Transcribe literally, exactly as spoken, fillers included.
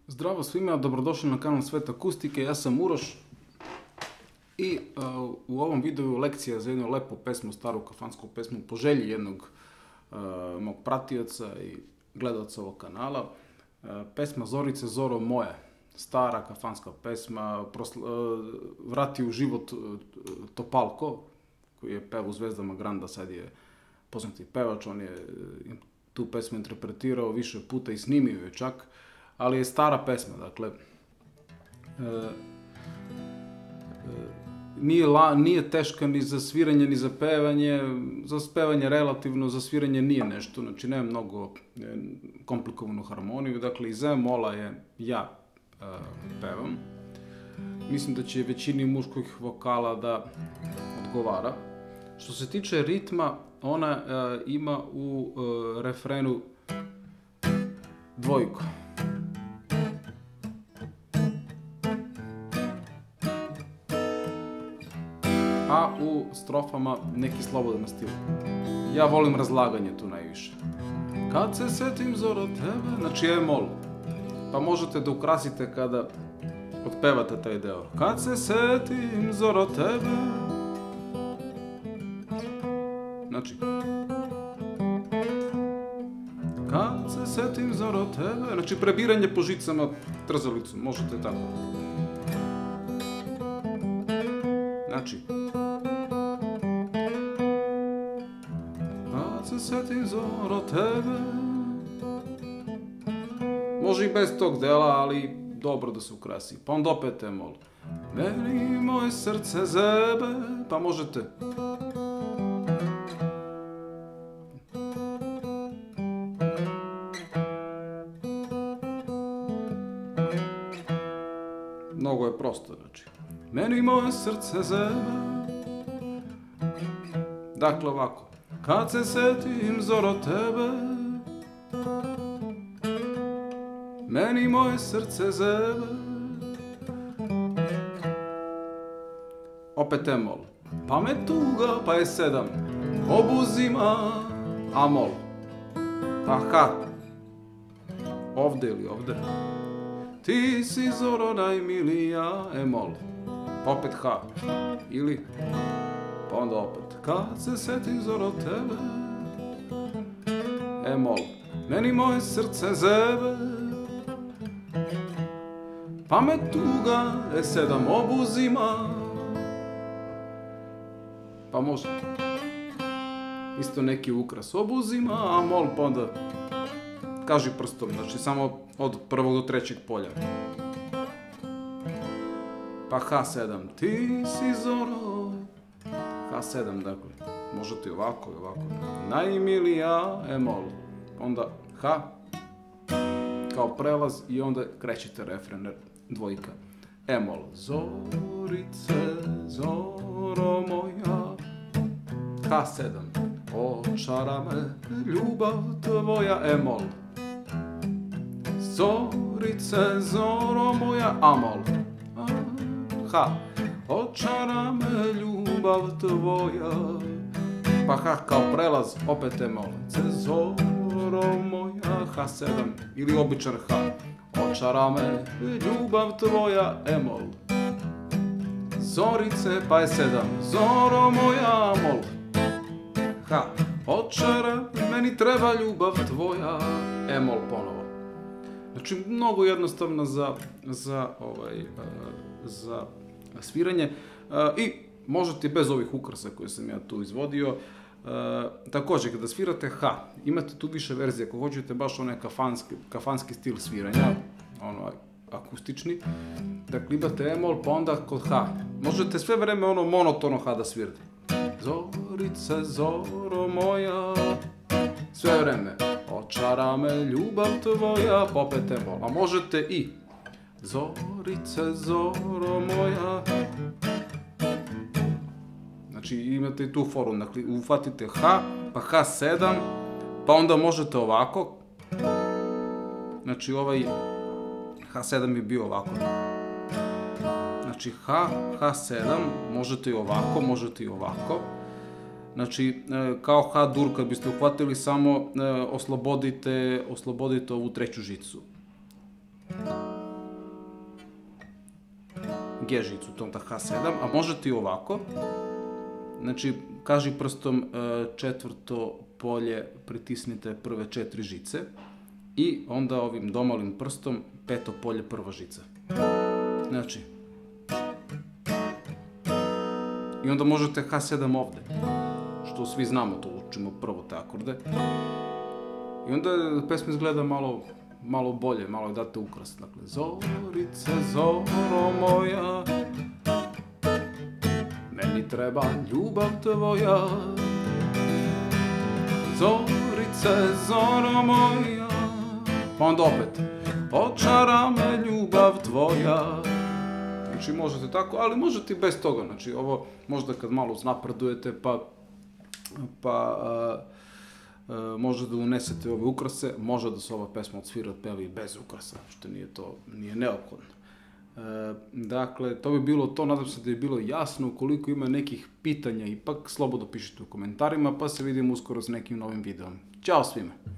Zdravo svima, dobrodošli na kanal Svet Akustike, ja sam Uroš i uh, u ovom videu lekcija za jednu lepu pesmu, staru kafansku pesmu po želji jednog uh, mog pratioca i gledalca ovog kanala. Uh, pesma Zorice Zoro moja, stara kafanska pesma, prosla, uh, vrati u život uh, Topalko, koji je pevao u Zvezdama Granda, sad je poznati pevač, on je uh, tu pesmu interpretirao više puta i snimio je čak. Ali je stara pesma, dakle, e, e, nije, la, nije teška ni za sviranje, ni za pevanje, za pevanje relativno, za sviranje nije nešto, znači nema mnogo e, komplikovanu harmoniju, dakle, iz E-mola je ja e, pevam. Mislim da će većini muških vokala da odgovara. Što se tiče ritma, ona e, ima u e, refrenu dvojku. A u strofama neki slobodan stil. Ja volim razlaganje tu najviše. Kad se setim Zoro tebe, znači E-mol. Pa možete da ukrasite kada otpevate taj deo. Kad se setim Zoro tebe. Znači. Kad se setim Zoro tebe. Znači prebiranje po žicama trzalicom. Možete tako. Znači. Se setim Zoro tebe. Može i bez tog dela, ali dobro da se ukrasi. Pa onda opet E-mol. Meni moje srce zebe. Pa možete. Mnogo je prosto, znači. Meni moje srce zebe. Dakle, ovako. Kad se setim Zoro tebe, meni moje srce zebe. Opet E-mol. Pa me tuga, pa je sedam, obuzima, A-mol. Pa ha. Ovde ili ovde. Ti si Zoro najmilija, E-mol. Pa opet ha. Ili, pa onda opet. Kad se setim Zoro tebe, E-mol. Meni moje srce zebe. Pa me tuga, E sedam obuzima. Pa može. Isto neki ukras obuzima, A-mol, pa onda kaži prstom, znači samo od prvog do trećeg polja. Pa ha sedam, ti si Zoro. ha sedam, dakle, možete i ovako i ovako. Najmilija, E-mol. Onda ha, kao prelaz i onda krećete refren, dvojka. E-mol. Zorice, Zoro moja. ha sedam. Očara me ljubav tvoja, E-mol. Zorice, Zoro moja, A-mol. Ha. Očara me ljubav tvoja. Pa ha, kao prelaz, opet E-mol. Zoro moja, ha sedam. Ili običan ha. Očara me ljubav tvoja, E-mol. Zorice, pa je sedam. Zoro moja, A-mol. Ha. Očara, meni treba ljubav tvoja, E-mol ponovo. Znači, mnogo jednostavno za, za, ovaj, za sviranje i možete bez ovih ukrasa koje sam ja tu izvodio. Također, kada svirate ha, imate tu više verzije, ako hoćete baš onaj kafanski, kafanski stil sviranja, ono akustični, dakle imate E-mol, pa onda kod ha. Možete sve vreme ono monotono ha da svirate. Zorice, Zoro moja, sve vreme. Očara me ljubav tvoja, pa opet E-mol. A možete i Zorice, Zoro moja. Znači imate i tu foru, dakle uhvatite ha, pa ha sedam, pa onda možete ovako. Znači ovaj ha sedam je bio ovako. Znači ha, ha sedam, možete i ovako, možete i ovako. Znači kao ha dur, kad biste uhvatili samo oslobodite, oslobodite ovu treću žicu. G žicu, to onda ha sedam, a možete i ovako. Znači, kaži prstom četvrto polje, pritisnite prve četiri žice i onda ovim domalim prstom peto polje, prva žica. Znači, i onda možete ha sedam ovde, što svi znamo, to učimo prvo te akorde. I onda pesma izgleda malo, malo bolje, malo je date ukras. Dakle, Zorice, zoro moja, meni treba ljubav tvoja. Zorice, zoro moja, pa onda opet, očara me ljubav tvoja. Znači možete tako, ali možete i bez toga. Znači ovo možda kad malo uznapredujete pa, pa uh, uh, možda da unesete ove ukrase, može da se ova pesma odsvira, otpeva i bez ukrasa, što nije to, nije neophodno. Uh, dakle, to bi bilo to, nadam se da je bilo jasno. Ukoliko ima nekih pitanja, ipak slobodno pišite u komentarima, pa se vidimo uskoro s nekim novim videom. Ćao svima!